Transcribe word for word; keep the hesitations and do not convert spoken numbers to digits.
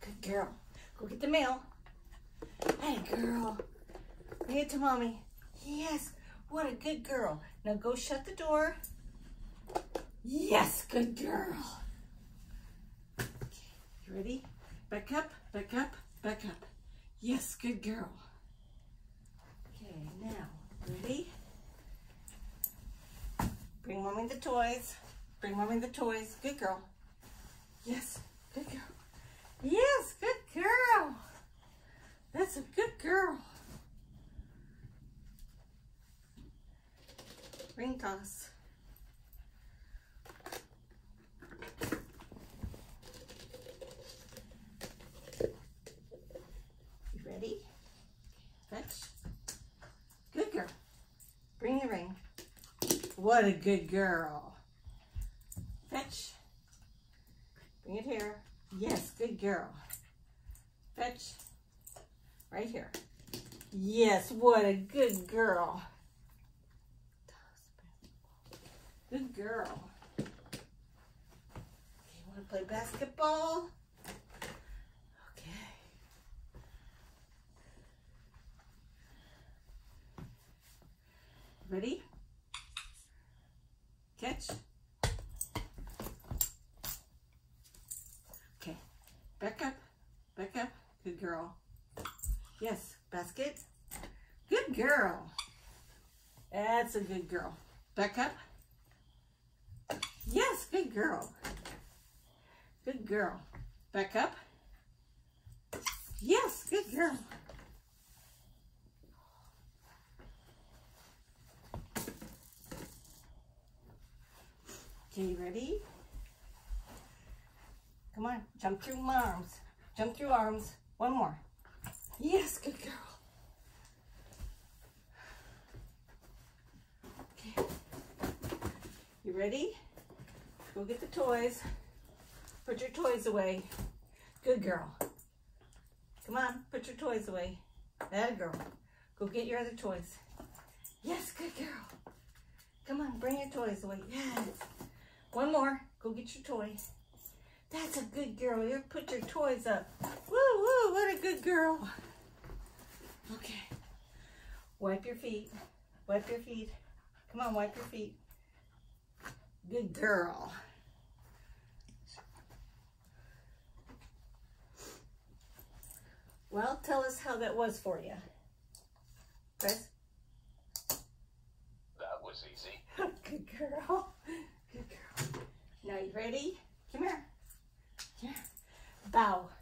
Good girl. Go get the mail. Hey, girl. Bring it to mommy. Yes. What a good girl. Now go shut the door. Yes, good girl. Okay, you ready? Back up, back up, back up. Yes, good girl. Okay, now, ready? Bring mommy the toys. Bring mommy the toys. Good girl. Yes, good girl. Yes, good girl. That's a good girl. Ring toss. You ready? Fetch. Good girl. Bring the ring. What a good girl. Fetch. Bring it here. Yes, good girl. Fetch. Right here. Yes, what a good girl. Good girl. Okay, you want to play basketball? Okay. Ready? Catch. Okay. Back up. Back up. Good girl. Yes. Basket. Good girl. That's a good girl. Back up. Yes, good girl. Good girl. Back up. Yes, good girl. Okay, you ready? Come on, jump through my arms. Jump through arms. One more. Yes, good girl. Okay. You ready? Go get the toys. Put your toys away. Good girl. Come on, put your toys away. That girl. Go get your other toys. Yes, good girl. Come on, bring your toys away. Yes. One more. Go get your toys. That's a good girl. You put your toys up. Woo, woo, what a good girl. Okay. Wipe your feet. Wipe your feet. Come on, wipe your feet. Good girl. Well, tell us how that was for you. Chris? That was easy. Good girl. Good girl. Now you ready? Come here. Come here. Bow.